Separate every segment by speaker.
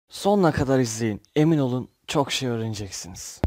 Speaker 1: Sonuna kadar izleyin. Emin olun çok şey öğreneceksiniz.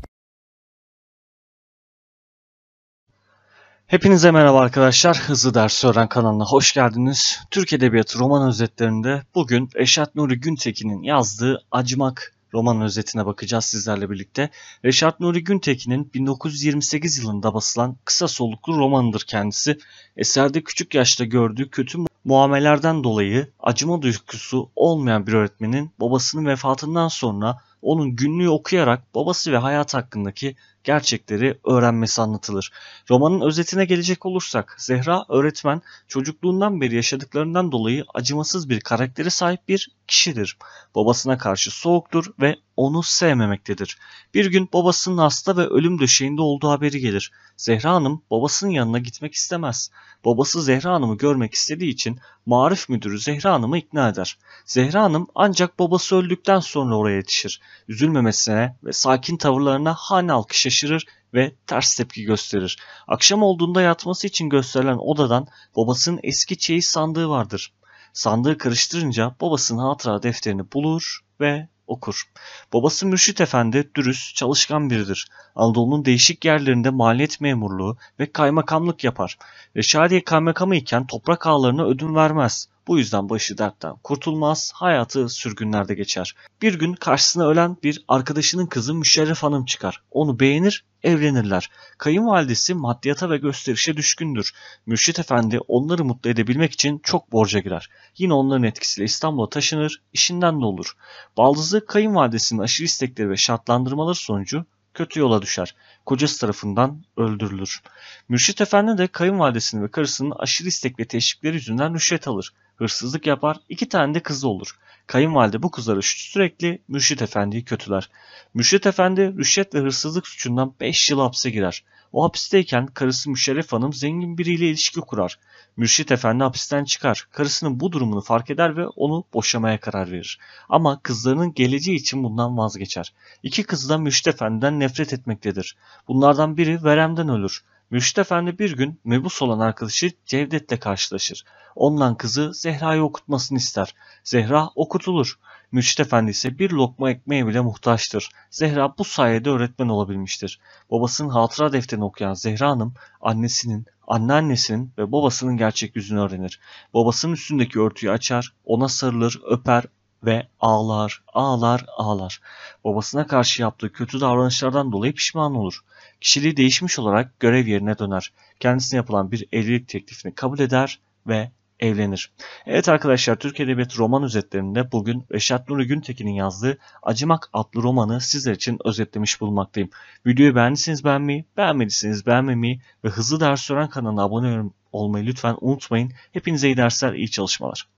Speaker 1: Hepinize merhaba arkadaşlar. Hızlı Ders Öğren kanalına hoş geldiniz. Türk Edebiyatı roman özetlerinde bugün Reşat Nuri Güntekin'in yazdığı Acımak roman özetine bakacağız sizlerle birlikte. Reşat Nuri Güntekin'in 1928 yılında basılan kısa soluklu romanıdır kendisi. Eserde küçük yaşta gördüğü kötü muamelerden dolayı acıma duygusu olmayan bir öğretmenin babasının vefatından sonra onun günlüğü okuyarak babası ve hayat hakkındaki gerçekleri öğrenmesi anlatılır. Romanın özetine gelecek olursak, Zehra öğretmen çocukluğundan beri yaşadıklarından dolayı acımasız bir karaktere sahip bir kişidir. Babasına karşı soğuktur ve onu sevmemektedir. Bir gün babasının hasta ve ölüm döşeğinde olduğu haberi gelir. Zehra Hanım babasının yanına gitmek istemez. Babası Zehra Hanım'ı görmek istediği için Maarif müdürü Zehra Hanım'ı ikna eder. Zehra Hanım ancak babası öldükten sonra oraya yetişir. Üzülmemesine ve sakin tavırlarına hane halkı şaşırır ve ters tepki gösterir. Akşam olduğunda yatması için gösterilen odadan babasının eski çeyiz sandığı vardır. Sandığı karıştırınca babasının hatıra defterini bulur ve okur. Babası Mürşit Efendi dürüst, çalışkan biridir. Anadolu'nun değişik yerlerinde maliyet memurluğu ve kaymakamlık yapar. Reşadiye kaymakamı iken toprak ağalarına ödün vermez. Bu yüzden başı dertten kurtulmaz, hayatı sürgünlerde geçer. Bir gün karşısına ölen bir arkadaşının kızı Müşerref Hanım çıkar. Onu beğenir, evlenirler. Kayınvalidesi maddiyata ve gösterişe düşkündür. Mürşit Efendi onları mutlu edebilmek için çok borca girer. Yine onların etkisiyle İstanbul'a taşınır, işinden de olur. Baldızı kayınvalidesinin aşırı istekleri ve şartlandırmaları sonucu kötü yola düşer. Kocası tarafından öldürülür. Mürşit Efendi de kayınvalidesinin ve karısının aşırı istek ve teşvikleri yüzünden rüşvet alır. Hırsızlık yapar, 2 tane de kızı olur. Kayınvalide bu kızları sürekli Mürşit Efendi'yi kötüler. Mürşit Efendi rüşvet ve hırsızlık suçundan 5 yıl hapse girer. O hapisteyken karısı Müşerref Hanım zengin biriyle ilişki kurar. Mürşit Efendi hapisten çıkar. Karısının bu durumunu fark eder ve onu boşamaya karar verir. Ama kızlarının geleceği için bundan vazgeçer. İki kızı da Mürşit Efendi'den nefret etmektedir. Bunlardan biri veremden ölür. Mürşit Efendi bir gün mebus olan arkadaşı Cevdet'le karşılaşır. Ondan kızı Zehra'yı okutmasını ister. Zehra okutulur. Mürşit Efendi ise bir lokma ekmeğe bile muhtaçtır. Zehra bu sayede öğretmen olabilmiştir. Babasının hatıra defterini okuyan Zehra Hanım, annesinin, anneannesinin ve babasının gerçek yüzünü öğrenir. Babasının üstündeki örtüyü açar, ona sarılır, öper ve ağlar, ağlar, ağlar. Babasına karşı yaptığı kötü davranışlardan dolayı pişman olur. Kişiliği değişmiş olarak görev yerine döner. Kendisine yapılan bir evlilik teklifini kabul eder ve evlenir. Evet arkadaşlar, Türk Edebiyatı roman özetlerinde bugün Reşat Nuri Güntekin'in yazdığı Acımak adlı romanı sizler için özetlemiş bulunmaktayım. Videoyu beğendiyseniz beğenmeyi, beğenmediyseniz beğenmemeyi ve Hızlı Ders Öğren kanalına abone olmayı lütfen unutmayın. Hepinize iyi dersler, iyi çalışmalar.